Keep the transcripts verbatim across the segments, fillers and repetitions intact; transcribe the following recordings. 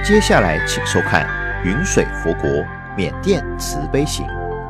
接下来请收看《云水佛国缅甸慈悲行》。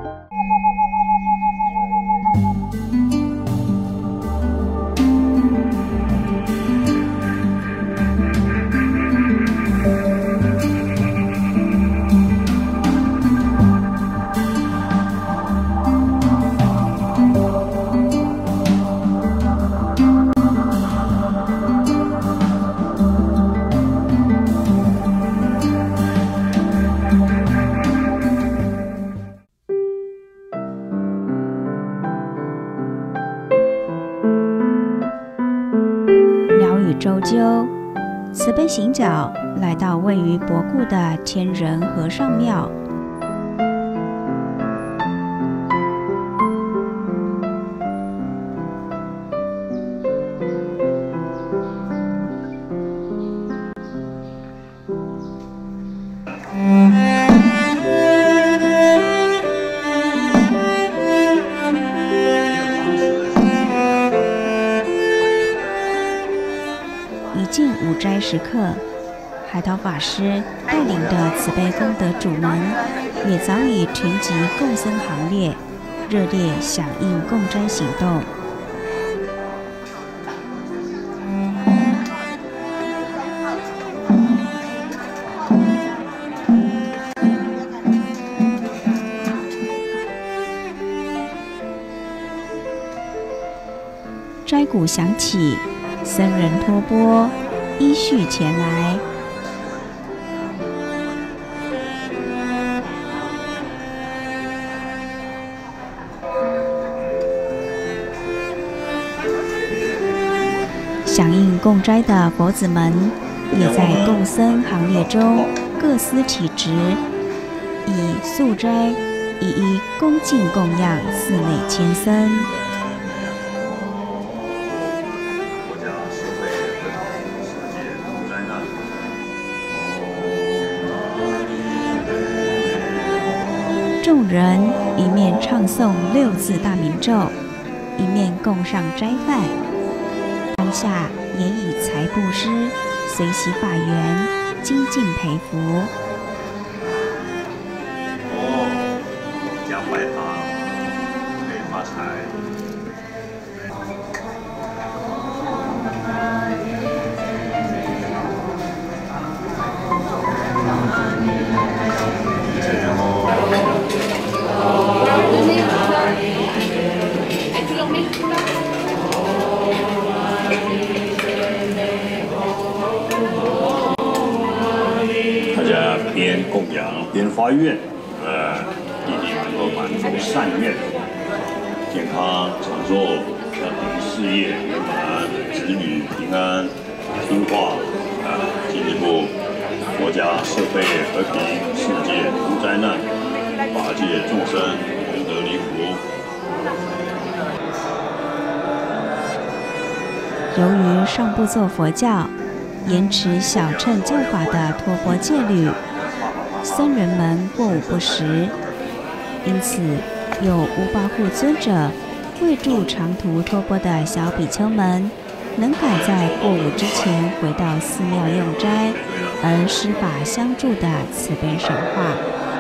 周究慈悲行脚来到位于博固的天人和尚庙。已近午斋时刻，海涛法师带领的慈悲功德主们也早已群集共僧行列，热烈响应共斋行动。斋鼓响起，僧人托钵依序前来。响应共斋的佛子们也在共僧行列中各司其职，以素斋一一恭敬供养寺内千僧。众人一面唱诵六字大明咒，一面供上斋饭，当下也以财布施随喜法缘，精进培福。 哦，加白糖可以发财。大家边供养边发愿，呃，一定能够满足善愿，健康长寿，家庭事业圆满，子女平安听话，啊、呃，进一步国家社会和平，世界无灾难，法界众生功德离福。 由于尚不做佛教，严持小乘教法的托钵戒律，僧人们过午不食，因此有无巴护尊者为助长途托钵的小比丘们能赶在过午之前回到寺庙用斋，而施法相助的慈悲神话。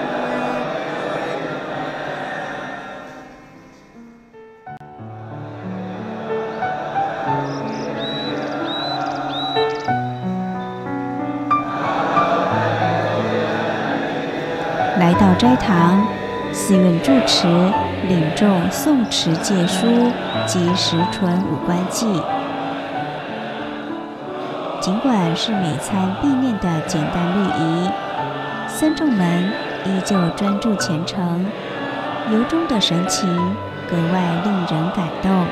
来到斋堂，寺院住持领众诵持戒书及十存五观偈。尽管是每餐必念的简单律仪，僧众们依旧专注虔诚，由衷的神情格外令人感动。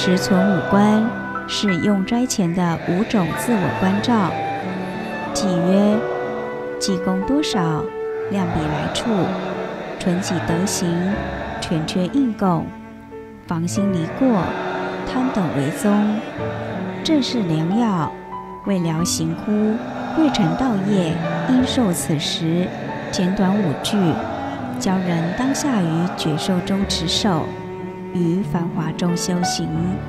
实存五观，是用斋前的五种自我关照。即曰：济公多少，量比来处，纯己德行，全缺应供，防心离过，贪等为宗。正是良药，为疗行枯，未成道业，应受此时。简短五句，教人当下于觉受中持守，于繁华中修行。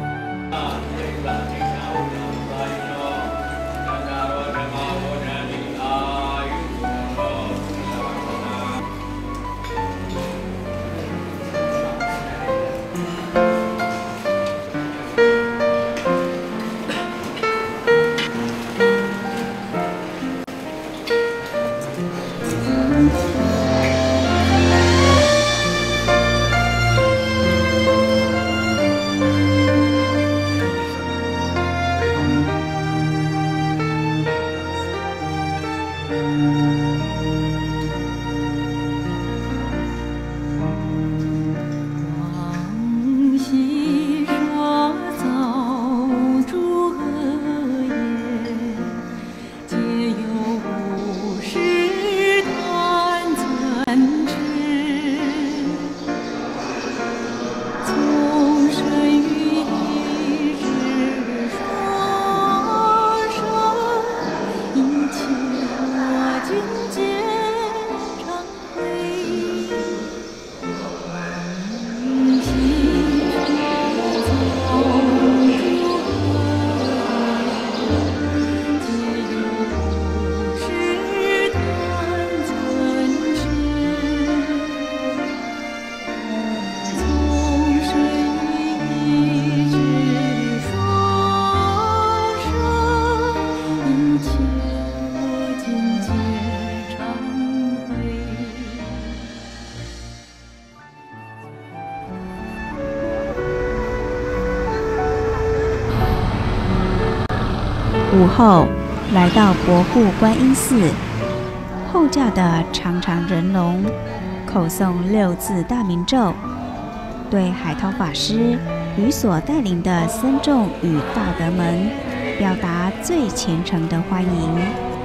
午后，来到博护观音寺，后驾的长长人龙口诵六字大明咒，对海涛法师与所带领的僧众与大德们表达最虔诚的欢迎。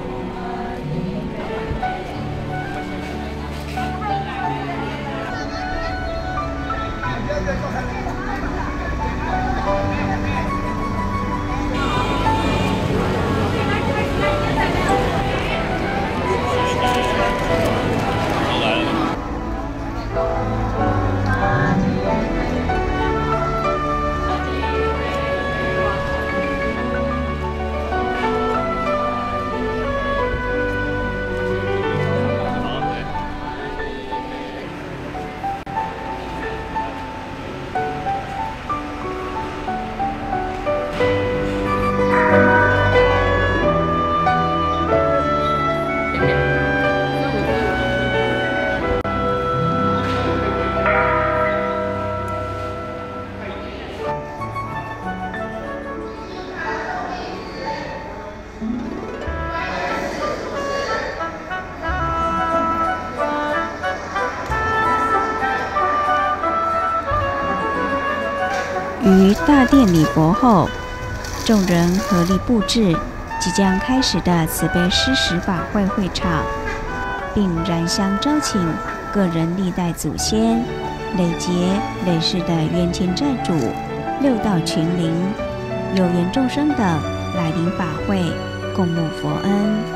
于大殿礼佛后，众人合力布置即将开始的慈悲施食法会会场，并燃香招请个人历代祖先、累劫累世的冤亲债主、六道群灵、有缘众生等来临法会，共沐佛恩。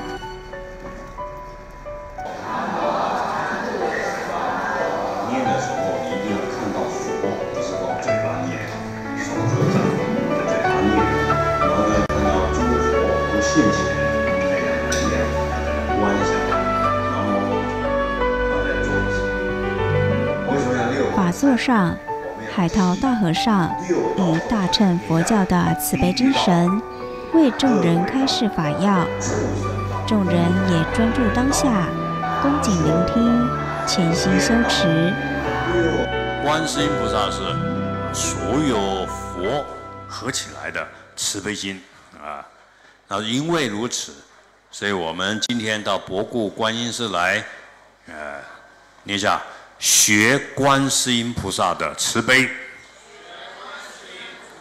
法座上，海涛大和尚以大乘佛教的慈悲精神，为众人开示法要，众人也专注当下，恭谨聆听，潜心修持。 观世音菩萨是所有佛合起来的慈悲心啊，那因为如此，所以我们今天到博固观音寺来，呃，念一下。学观世音菩萨的慈悲，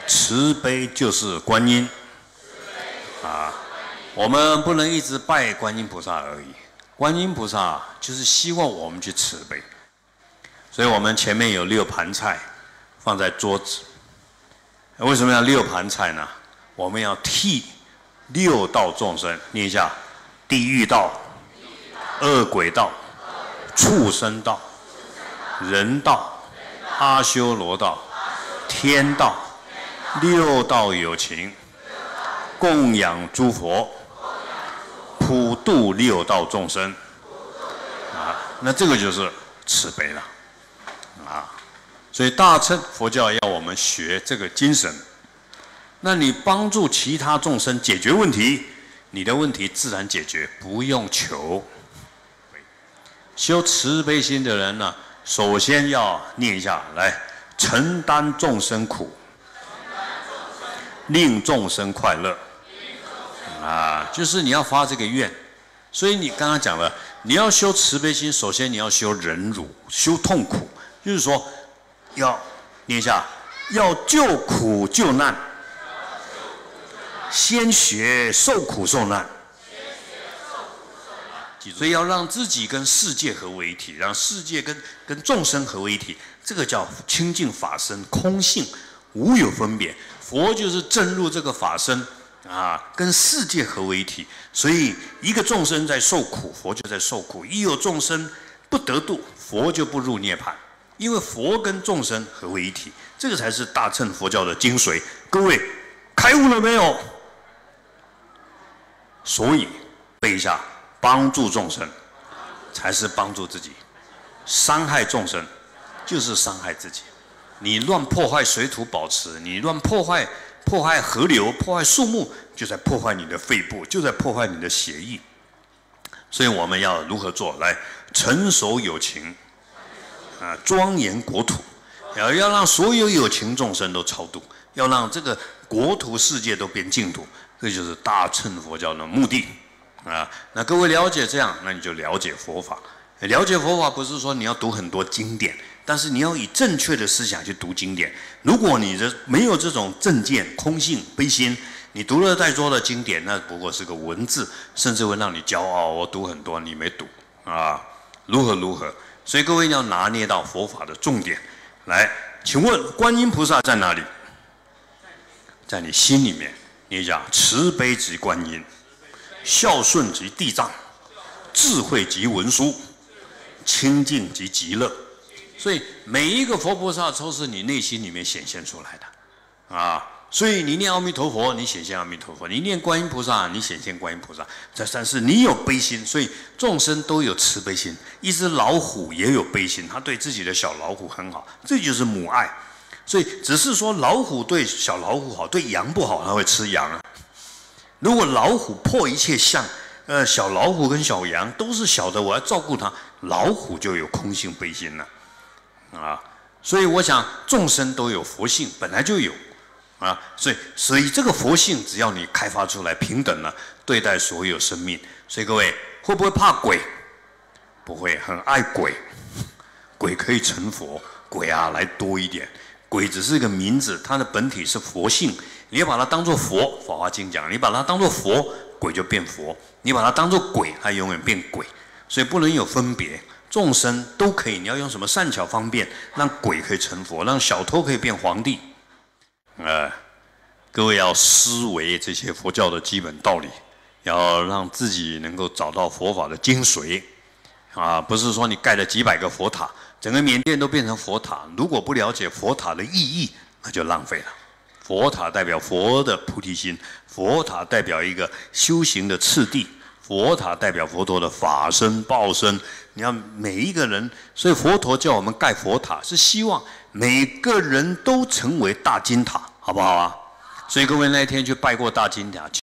慈悲就是观音啊。我们不能一直拜观音菩萨而已，观音菩萨就是希望我们去慈悲，所以我们前面有六盘菜放在桌子。为什么要六盘菜呢？我们要替六道众生，念一下：地狱道、恶鬼道、畜生道、人道、阿修罗道、天道，六道有情，供养诸佛，普度六道众生。啊，那这个就是慈悲了，啊。所以大乘佛教要我们学这个精神，那你帮助其他众生解决问题，你的问题自然解决，不用求。修慈悲心的人呢，首先要念一下来：承担众生苦，令众生快乐。啊，就是你要发这个愿。所以你刚刚讲了，你要修慈悲心，首先你要修忍辱，修痛苦，就是说。要念一下，要救苦救难，先学受苦受难。所以要让自己跟世界合为一体，让世界跟跟众生合为一体，这个叫清净法身，空性，无有分别。佛就是正入这个法身啊，跟世界合为一体。所以一个众生在受苦，佛就在受苦；一有众生不得度，佛就不入涅槃。因为佛跟众生合为一体，这个才是大乘佛教的精髓。各位开悟了没有？所以背一下，帮助众生才是帮助自己，伤害众生就是伤害自己。你乱破坏水土保持，你乱破坏破坏河流、破坏树木，就在破坏你的肺部，就在破坏你的血液。所以我们要如何做？来，成熟有情。啊，庄严国土，要要让所有有情众生都超度，要让这个国土世界都变净土，这就是大乘佛教的目的啊。那各位了解这样，那你就了解佛法。了解佛法不是说你要读很多经典，但是你要以正确的思想去读经典。如果你这没有这种正见、空性、悲心，你读了再多的经典，那不过是个文字，甚至会让你骄傲。我读很多，你没读啊？如何如何？所以各位要拿捏到佛法的重点。来，请问观音菩萨在哪里？在你心里面。你讲慈悲即观音，孝顺即地藏，智慧即文殊，清净即极乐。所以每一个佛菩萨都是你内心里面显现出来的啊。所以你念阿弥陀佛，你显现阿弥陀佛；你念观音菩萨，你显现观音菩萨。这三是你有悲心，所以众生都有慈悲心。一只老虎也有悲心，它对自己的小老虎很好，这就是母爱。所以只是说老虎对小老虎好，对羊不好，它会吃羊啊。如果老虎破一切相，呃，小老虎跟小羊都是小的，我要照顾它，老虎就有空性悲心了啊。所以我想众生都有佛性，本来就有。啊，所以所以这个佛性，只要你开发出来，平等了对待所有生命。所以各位会不会怕鬼？不会，很爱鬼。鬼可以成佛，鬼啊来多一点。鬼只是一个名字，它的本体是佛性。你要把它当作佛，《法华经》讲，你把它当作佛，鬼就变佛；你把它当作鬼，它永远变鬼。所以不能有分别，众生都可以。你要用什么善巧方便，让鬼可以成佛，让小偷可以变皇帝。呃，各位要思维这些佛教的基本道理，要让自己能够找到佛法的精髓啊！不是说你盖了几百个佛塔，整个缅甸都变成佛塔，如果不了解佛塔的意义，那就浪费了。佛塔代表佛的菩提心，佛塔代表一个修行的次第，佛塔代表佛陀的法身报身。你要每一个人，所以佛陀叫我们盖佛塔，是希望每个人都成为大金塔，好不好啊？所以各位那一天去拜过大金塔。